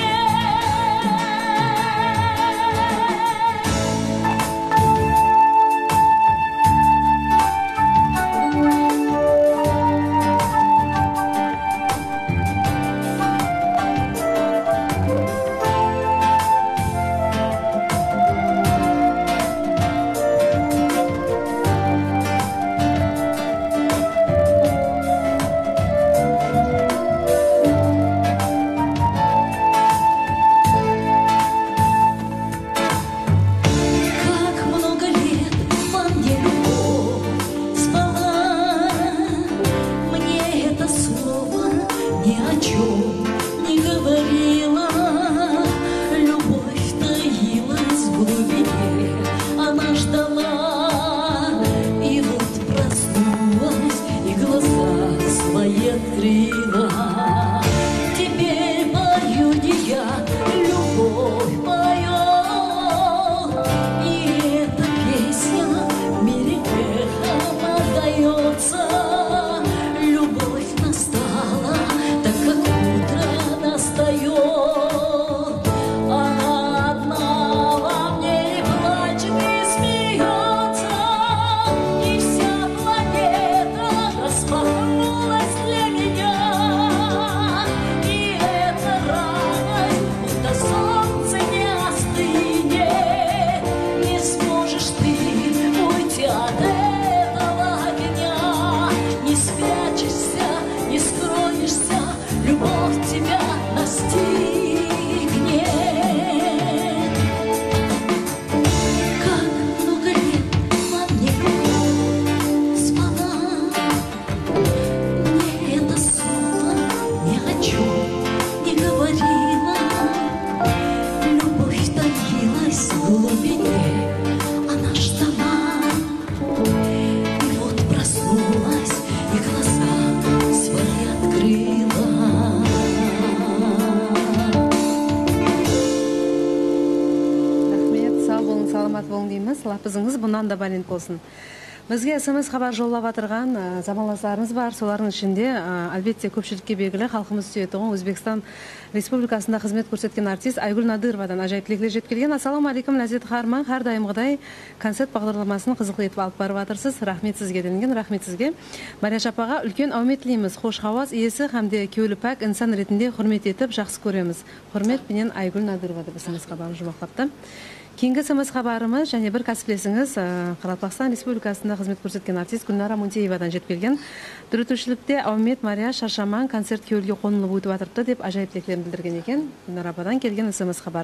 Лапызыңыз бұнан да бәлент болсын. Бізге СМС хабар жоллап атырған заманластарымыз бар. Солардың ішінде әлбетте көпшілікке белгілі халқымыз сүйетіғын Өзбекстан Республикасында қызмет көрсеткен артист Айгүл Надыровадан ажайып тілектер жеткелген. Ассаламалейкум, Ләззат Харман, har doimgiday концерт бағдарламасын қызықты етіп алып барып жатырсыз. Рахмет сізге делінген. Рахмет сізге. Марияш апаға үлкен аумет тілейміз. Хош хауас иесі һәмде кеулі пәк инсан ретінде құрмет етіп жақсы көреміз. Құрмет менен Айгүл Надырова деп СМС хабарын жұмақтапты. Кейінгі СМС хабарымыз және бір кәсіплесіңіз Қарақалпақстан Республикасында қызмет көрсеткен артист Гүлнара Мунтеевадан жеткелген. Дүрітушілікте Аумет Мария Шаршаман концерт кеуілге қонылып өтіп атырыпты деп ажайып тілектерін білдірген екен. Гүлнара ападан келген СМС хабар.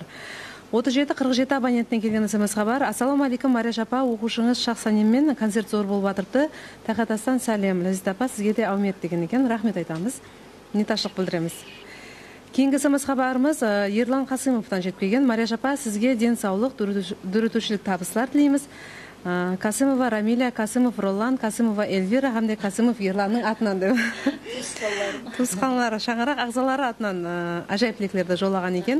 37-47 абоненттен келген СМС хабар. Ассаламалейкум, Марияш апа, оқушыңыз Шахсанеммен концерт зор болып атырыпты. Тақатастан сәлем. Ләззат апа, сізге де Аумет деген екен. Рахмет айтамыз. Неташлық білдіреміз. Кейінгі СМС хабарымыз Ерлан Қасымовтан жетпеген. Марияш апа, сізге денсаулық, дүрітушілік табыстар тілейміз. Қасымова Рамиля, Қасымов Ролан, Қасымова Эльвира, һәмде Қасымов Ерланның атынан деп. Туысқанлары, шаңырақ ағзалары атынан ажайып тілектерді жолаған екен.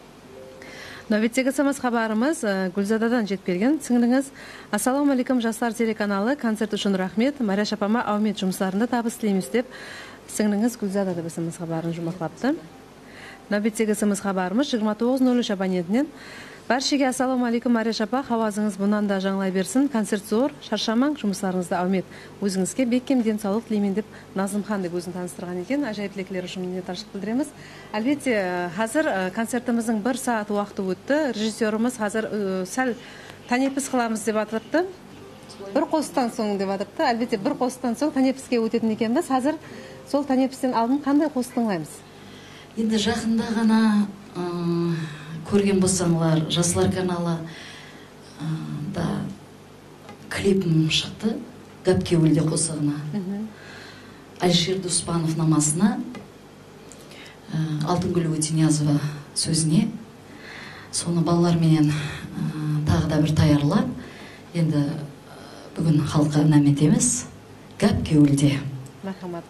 Нөбеттегі СМС хабарымыз Гүлзададан жетпеген. Сіңліңіз, ассаламалейкум, жастар телеканалы, концерт үшін рахмет. Марияш апама Аумет жұмыстарында табыс тілейміз деп сіңліңіз Гүлзада деп СМС хабарын жұмақлапты. Нөбеттегі СМС хабарымыз 2903 абонентінен Баршаға ассаламу алейкум, Ареш апа, хавазыңыз бұнан да жаңлай берсін. Концерт зор, шаршамаң, жұмыстарыңызда әумет. Өзіңізге бекем денсаулық тілеймін деп Назымхан деп өзін таныстырған екен. Ажайыплеклер үшін minnettarchilik білдіреміз. Әлбетте, қазір концертіміздің 1 сағат уақыты өтті. Режиссеріміз қазір сәл тәнепіс қыламыз деп атырыпты. Бір қосыстан соң деп атырыпты. Әлбетте, бір қосыстан соң тәнепіске өтетін екенбіз. Қазір сол тәнепістен алдын қандай қосты тыңдаймыз? Енді жақында ғана көрген болсаңлар, Жасылар каналы да клипім шықты, Гәпке өлде қосығына. Алишер Дұспанов намазына, Алтынгүл Өтенязова сөзіне. Соны балалар менен тағы да бір таярлап, енді бүгін халыққа нәметеміз, Гәпке өлде. Махамат.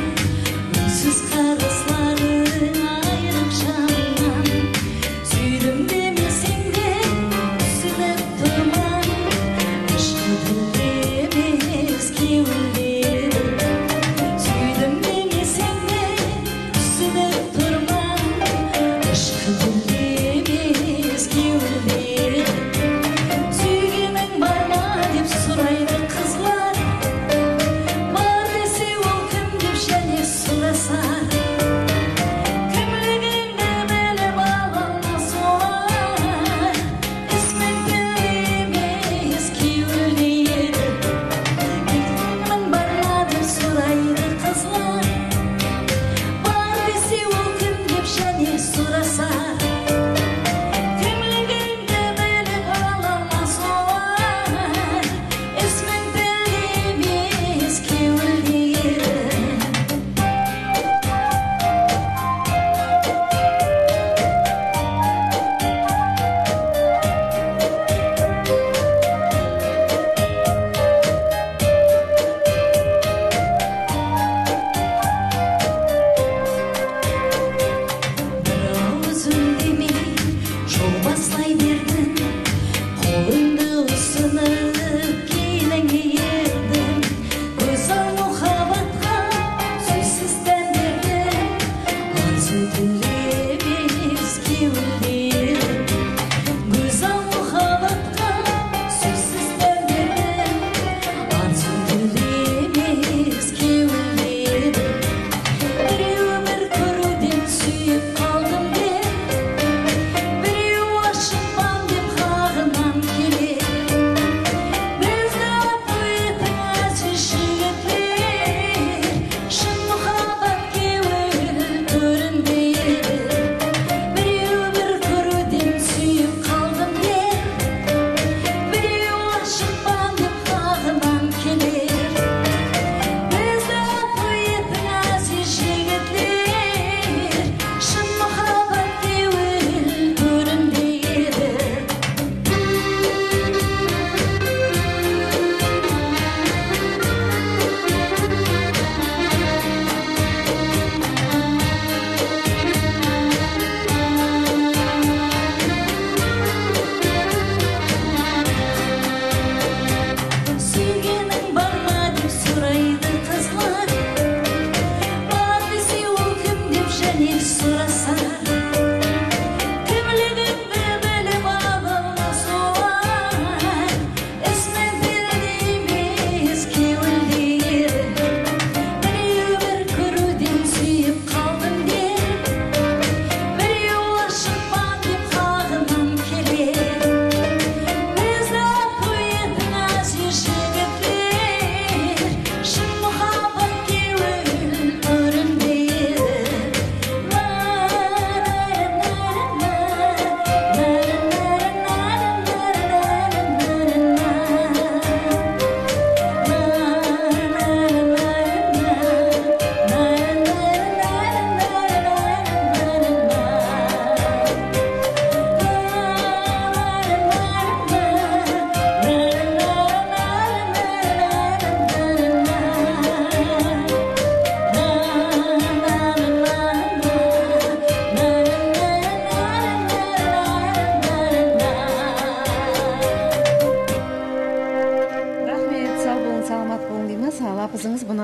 Karısların ayrık canından, süydü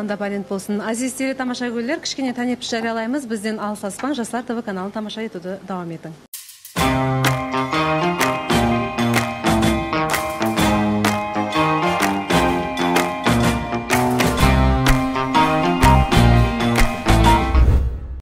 аспанда балент болсын. Азиз теле тамашагөрлер, кішкене тәнепіс жариялаймыз. Бізден алыс аспан, Жастар ТВ каналын тамаша етуді давам етің.